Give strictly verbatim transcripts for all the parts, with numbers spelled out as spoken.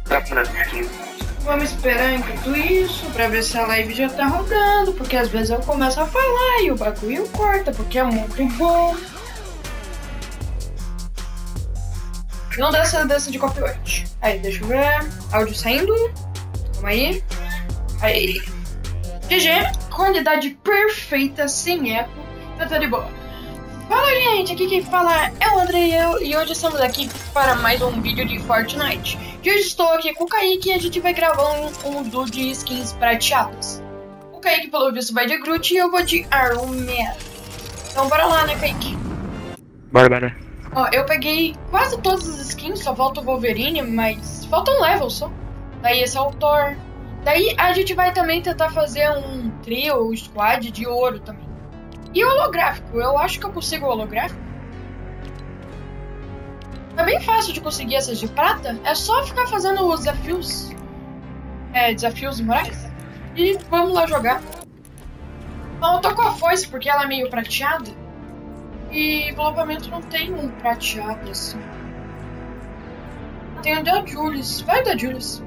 Vamos esperar enquanto isso pra ver se a live já tá rodando, porque às vezes eu começo a falar e o bagulho corta, porque é muito bom. Não dá essa dança de copyright. Aí, deixa eu ver. Áudio saindo. Calma aí. Aí. G G. Qualidade perfeita, sem eco. Tá tudo de boa. Fala, gente. Aqui quem fala é o André e eu. E hoje estamos aqui para mais um vídeo de Fortnite. E hoje estou aqui com o Kaique e a gente vai gravar um, um duo de skins prateadas. O Kaique, pelo visto, vai de Groot e eu vou de Iron Man. Então, bora lá, né, Kaique? Bora, bora. Ó, eu peguei quase todas as skins, só falta o Wolverine, mas falta um level só. Daí esse é o Thor. Daí a gente vai também tentar fazer um trio ou squad de ouro também. E holográfico, eu acho que eu consigo holográfico. É bem fácil de conseguir essas de prata, é só ficar fazendo os desafios. É, desafios morais. E vamos lá jogar. Bom, eu tô com a foice porque ela é meio prateada. E envelopamento não tem um prateado assim. Tem o da Julius. Vai da Julius.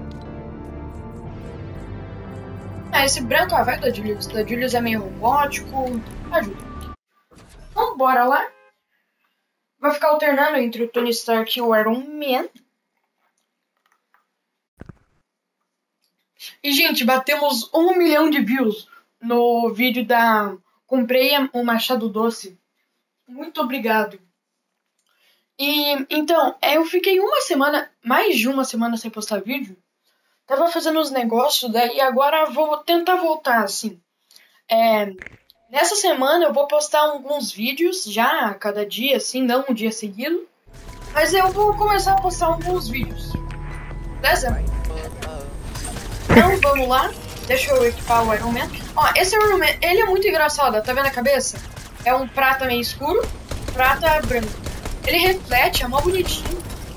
Ah, esse branco, ah, vai da Julius. Da Julius é meio gótico. Ajuda. Então, bora lá. Vai ficar alternando entre o Tony Stark e o Iron Man. E, gente, batemos um milhão de views no vídeo da... Comprei o Machado Doce. Muito obrigado. E, então, eu fiquei uma semana, mais de uma semana sem postar vídeo. Tava fazendo os negócios, daí agora vou tentar voltar, assim. É, nessa semana eu vou postar alguns vídeos, já a cada dia, assim, não um dia seguido. Mas eu vou começar a postar alguns vídeos. Beleza? Então, vamos lá. Deixa eu equipar o Iron Man. Ó, esse Iron Man, ele é muito engraçado, tá vendo a cabeça? É um prata meio escuro, prata branco. Ele reflete, é mó bonitinho.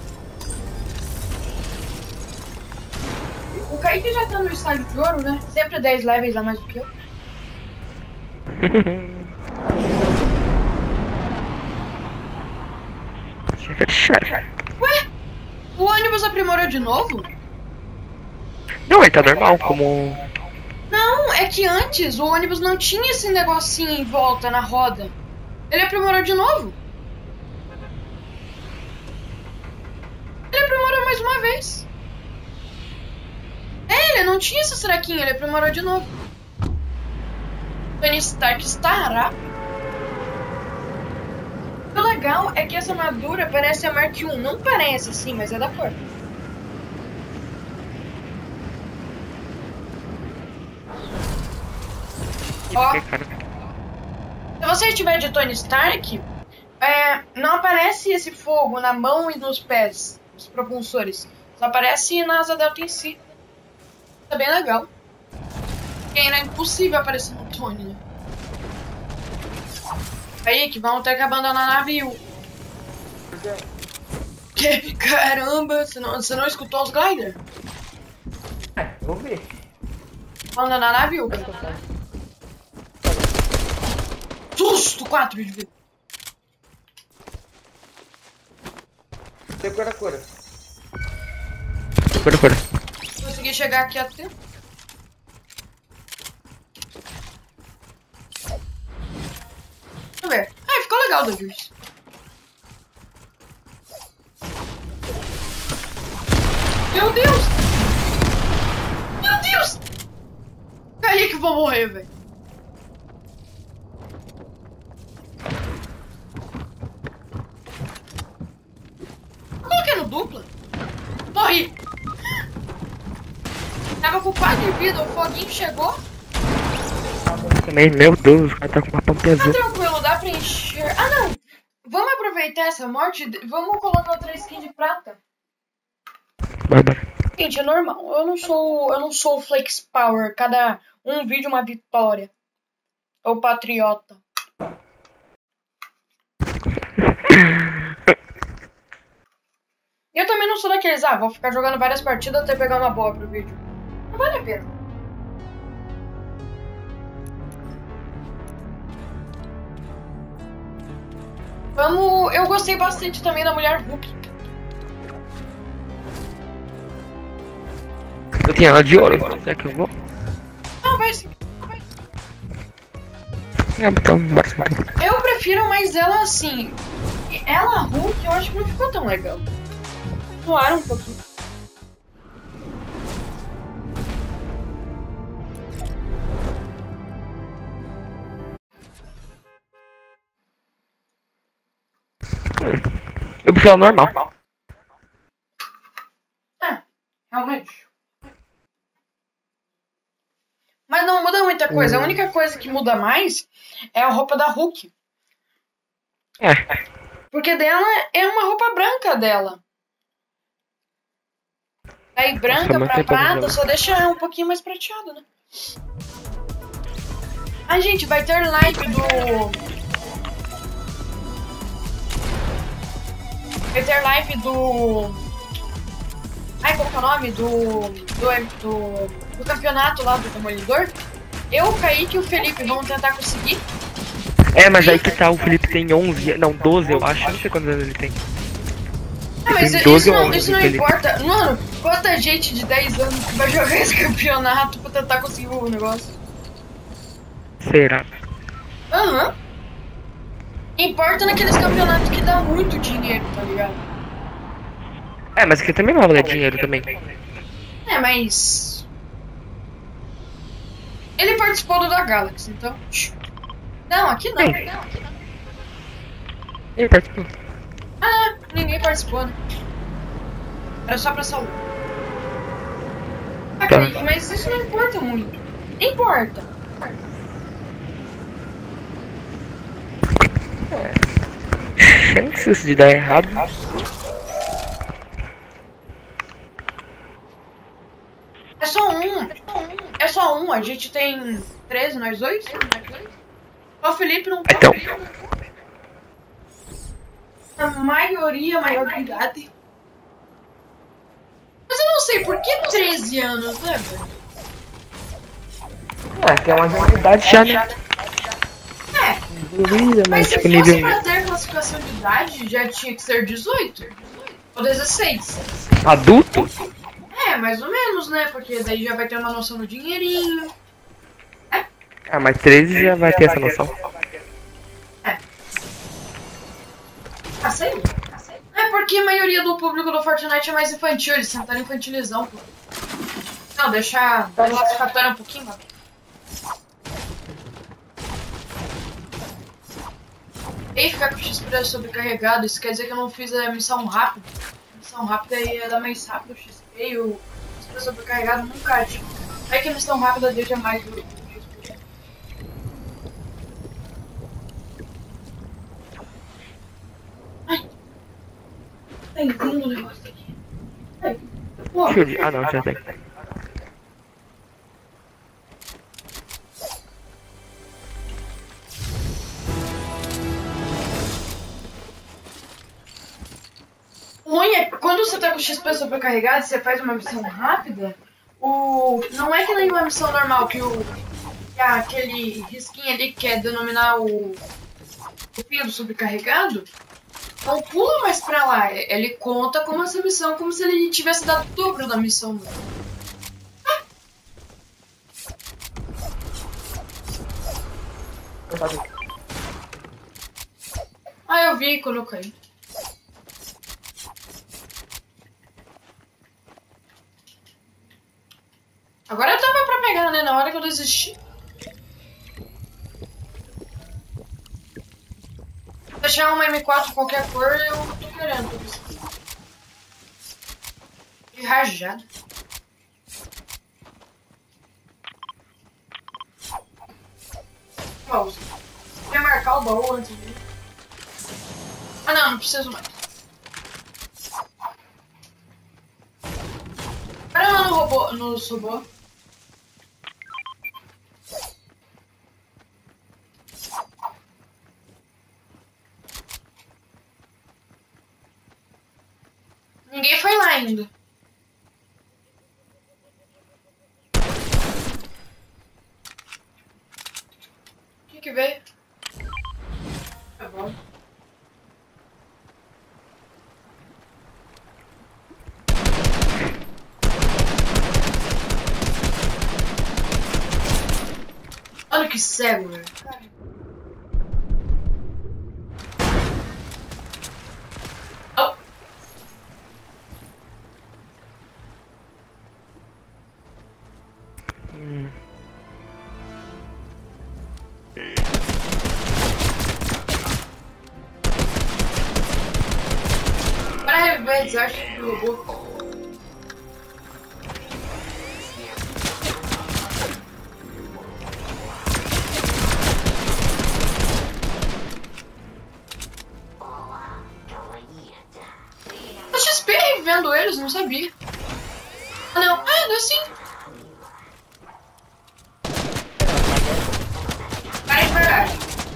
O Kaique já tá no estágio de ouro, né? Sempre dez levels a mais do que eu. Ué? O ônibus aprimorou de novo? Não, ele tá normal, como... Não, é que antes o ônibus não tinha esse negocinho em volta na roda. Ele aprimorou de novo. Ele aprimorou mais uma vez. É, ele não tinha esse seraquinho, ele aprimorou de novo. Tony Stark está. O legal é que essa armadura parece a Mark um. Não parece assim, mas é da cor. Ó, se você estiver de Tony Stark, é, não aparece esse fogo na mão e nos pés, os propulsores. Só aparece na asa delta em si. Tá bem legal. Porque ainda é impossível aparecer no Tony, né? Aí, que vamos ter que abandonar o navio. Que caramba, você não, você não escutou os glider? É, vou ver. Abandonar o navio, cara. Susto! quatro de vida. Cura, cura. Cura, cura. Consegui chegar aqui a tempo. Deixa eu ver. Ah, ficou legal, Douglas. Meu Deus! Meu Deus! Aí que eu vou morrer, velho. Dupla? Morri! Tava com quatro de vida, o foguinho chegou. Também, meu Deus, o cara tá com uma pampa azul. Tá tranquilo, dá pra encher. Ah, não! Vamos aproveitar essa morte. Vamos colocar outra skin de prata. Bora, bora. Gente, é normal. Eu não sou. Eu não sou Flex Power. Cada um vídeo uma vitória. Ou patriota. Eu também não sou daqueles, ah, vou ficar jogando várias partidas até pegar uma boa pro vídeo. Não vale a pena. Vamos... Eu gostei bastante também da Mulher Hulk. Eu tenho ela de ouro. Será que eu vou? Não, vai sim. É, então, bora então. Eu prefiro mais ela assim. Ela Hulk eu acho que não ficou tão legal. Zoaram um pouquinho. Eu prefiro ela normal. É, realmente. Mas não muda muita coisa. A única coisa que muda mais é a roupa da Hulk. É. Porque dela é uma roupa branca dela. Aí branca Nossa, pra prata tempo só deixa um pouquinho mais prateado, né? Ah, gente, vai ter live do... Vai ter live do... Ai, qual que é o nome? Do... Do, do, do campeonato lá do Demolidor. Eu, o Kaique e o Felipe vamos tentar conseguir. É, mas aí que tá, o Felipe tem onze, não, doze eu acho, não sei quantos anos ele tem. Ah, mas tem isso doze ou não, onze, isso não Felipe. importa. Mano, quanta gente de dez anos que vai jogar esse campeonato pra tentar conseguir o negócio? Será? Aham. Uhum. Importa naqueles campeonatos que dá muito dinheiro, tá ligado? É, mas aqui também não vai valer dinheiro também. É, mas... Ele participou do da Galaxy, então... Não, aqui não. Sim. Ele participou. Ah, ninguém participou, né? Era só pra salvar. Ah, Tá. Kaique, mas isso não importa muito. Importa. Chances de dar errado. É só um. É só um. A gente tem treze, nós dois? Só o Felipe não tá. Então. A maioria, maior de idade. Mas eu não sei, por que treze anos, né, velho? É, tem uma idade já, né? É. Mas se fosse pra ter classificação de idade, já tinha que ser dezoito. Ou dezesseis. Adulto? É, mais ou menos, né? Porque daí já vai ter uma noção do dinheirinho. É. Ah, mas treze já vai ter essa noção. É. Ah, sei. É porque a maioria do público do Fortnite é mais infantil, eles tentaram infantilizar um pouco. Não, deixar a classificatória um pouquinho mais. E ficar com o X P sobrecarregado, isso quer dizer que eu não fiz a missão rápida. A missão rápida ia dar mais rápido o X P e o X P sobrecarregado nunca ativa. É que a missão rápida deixa mais do X P. Ai! Tá entrando o negócio aqui. Ai. Pô. Ah não, já tem. O ruim é que quando você tá com o X P sobrecarregado e você faz uma missão rápida, o... não é que nem uma missão normal, que, o... que aquele risquinho ali que quer denominar o, o fio do sobrecarregado, não pula mais pra lá. Ele conta como essa missão, como se ele tivesse dado o dobro da missão. Ah, eu vi quando eu caí. Agora tava pra pegar, né? Na hora que eu desisti. Deixar uma M quatro qualquer cor, eu tô querendo. De rajado. Pausa. Quer marcar o baú antes de... Ah não, não preciso mais. Para lá no robô, no robô. Ninguém foi lá ainda. O que que veio? Tá bom. que cego, velho. Oh. Hum. Para reviver o exército do robô. Vendo eles, não sabia. Ah, não. Ah, não é assim. Vai, vai.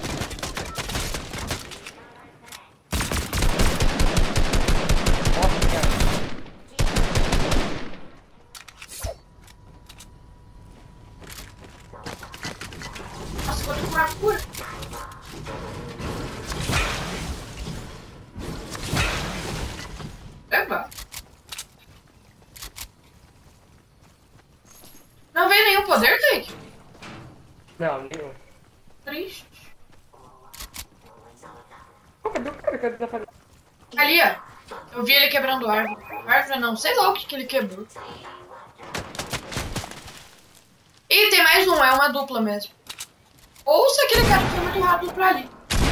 Nossa, vou demorar cura. Epa. Não veio nenhum poder, Take? Não, nenhum. Triste. Oh, cadê o cara? Cadê a fazer? Ali, ó. Eu vi ele quebrando árvore. Árvore não, sei lá o que, que ele quebrou. Ih, tem mais um, é uma dupla mesmo. Ou se aquele cara foi muito rápido pra ali.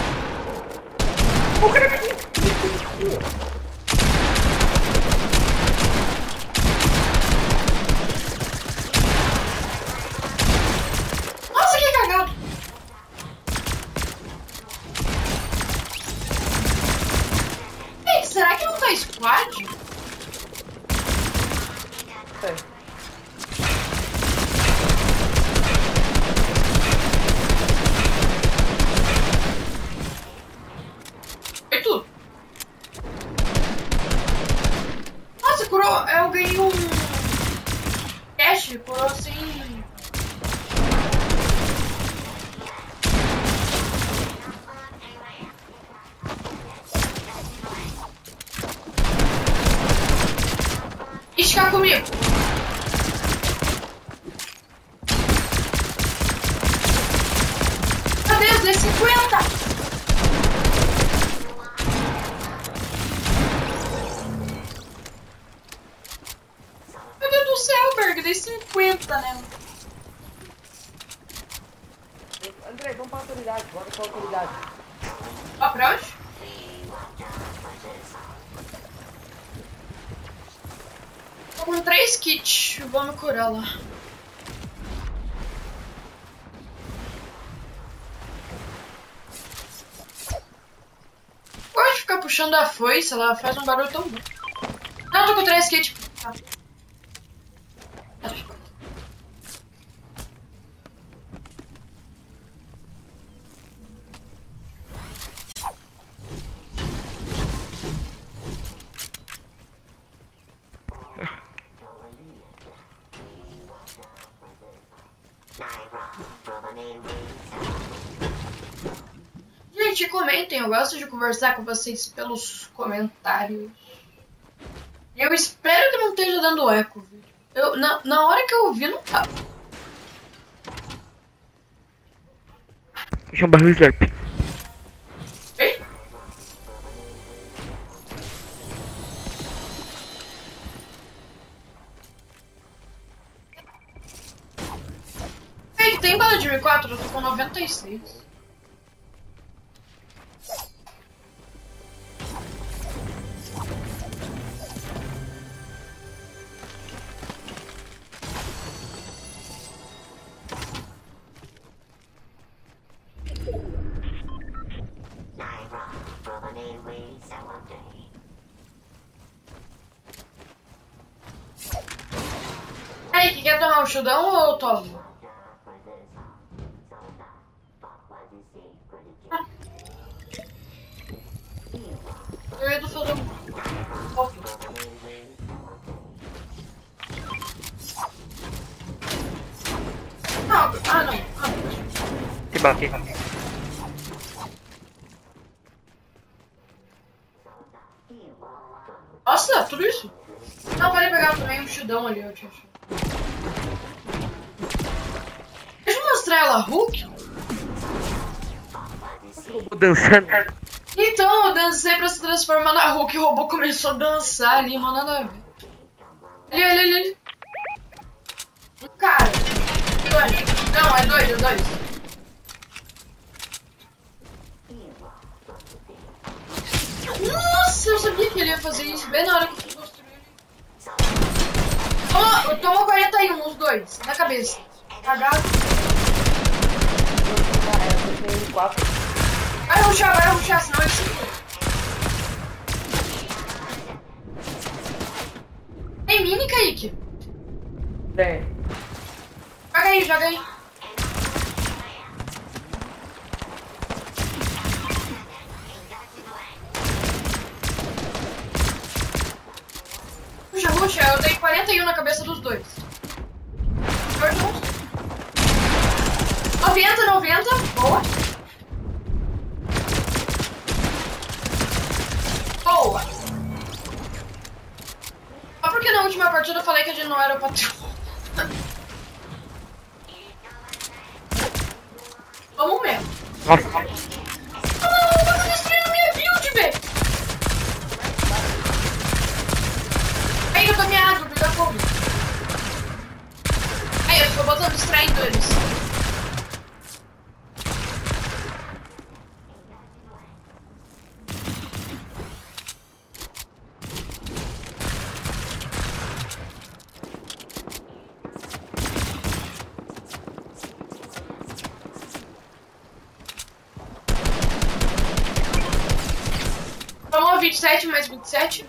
O cara me... Será que não tá squad? É. Foi tudo. Nossa, curou. Eu ganhei um cash, curou assim. Fica comigo. Meu Deus, é cinquenta. Meu Deus do céu, Berg, dei cinquenta, né? André, vamos pra autoridade, bora pra autoridade. Ó, pra onde? Tô com três kits, vamos curar lá. Pode ficar puxando a foice, ela faz um barulho tão bom. Não, tô com três kits. Tá. Gente, comentem, eu gosto de conversar com vocês pelos comentários. E eu espero que não esteja dando eco. Eu, na, na hora que eu ouvi, não tava. Deixa um barril slurp. Ei? Ei, tem bala de M quatro? Eu tô com noventa e seis. Aí, que quer tomar um chudão ou eu tomo? Ah. Eu ia fazer um... Ah, ah, não. Ah. Que bate. Nossa, tudo isso? Não, pode pegar também um chudão ali, eu te acho. Deixa eu mostrar ela, Hulk. robô dançando. Então, eu dancei pra se transformar na Hulk e o robô começou a dançar ali, mano, nada a ver. Ali, ali, ali, ali. Um cara. Dois. Não, é dois, é dois. Nossa, eu sabia que ele ia fazer isso bem na hora que eu fui construir. Toma, toma quarenta e um, os dois, na cabeça. Cagado. Vai ruxar, vai ruxar, senão ele se for. Tem mini, Kaique? Tem. Joga aí, joga aí. Puxa, puxa, eu dei quarenta e um na cabeça dos dois. noventa, noventa, boa. Boa. Só porque na última partida eu falei que a gente não era o patrão. Vamos mesmo. Nossa. Ah, eu tô destruindo minha build, velho. Aí, eu tô minha árvore, dá fogo. Aí, eu tô botando, distraindo eles. Tomou vinte e sete mais vinte e sete.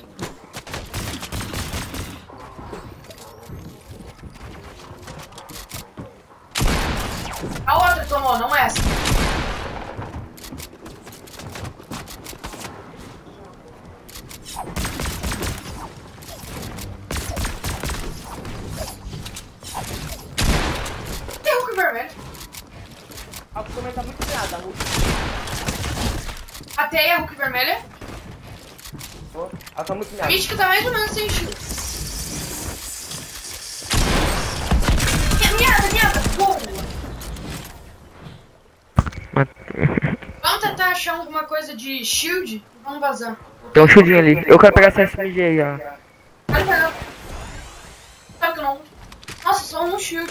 A outra tomou, não essa. Tem Hulk vermelho. A Hulk também tá muito criada, a Hulk. A teia Hulk vermelha. Pô, ela tá muito A criada. mística tá mais ou menos sem shield. Miada, miada, boa. Vamos tentar achar alguma coisa de shield e vamos vazar. Tem um shieldinho ali. Eu quero pegar essa S M G aí, ó. Pode pegar. Sabe que eu não. Nossa, só um shield.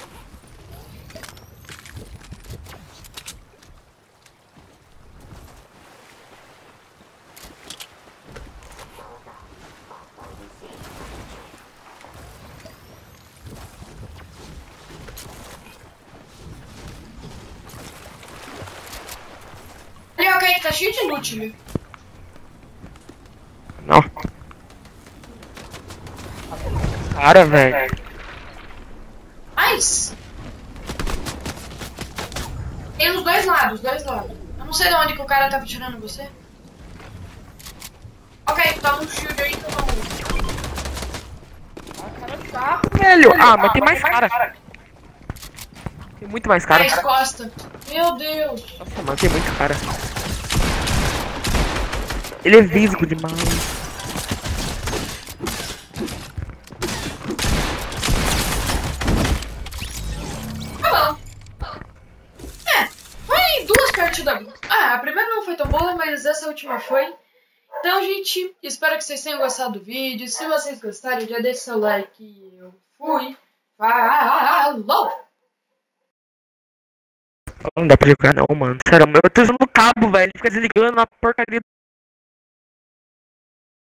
Ali, ok, tá cheio de loot. Não. Cara, velho. Mas tem os dois lados, os dois lados. Eu não sei de onde que o cara tava tirando você. Ok, toma um shield aí que eu não. Velho. Ah, mas tem mais cara. Tem muito mais cara. Mais costa. Meu Deus. Nossa, mano, tem muito cara. Ele é visgo demais. Tá bom. É, foi duas partidas. Ah, a primeira não foi tão boa, mas essa última foi. Então, gente, espero que vocês tenham gostado do vídeo. Se vocês gostarem, já deixa seu like e eu fui. Falou! Não dá pra jogar não, mano. Sério, eu tô usando o cabo, velho. Fica desligando a porcaria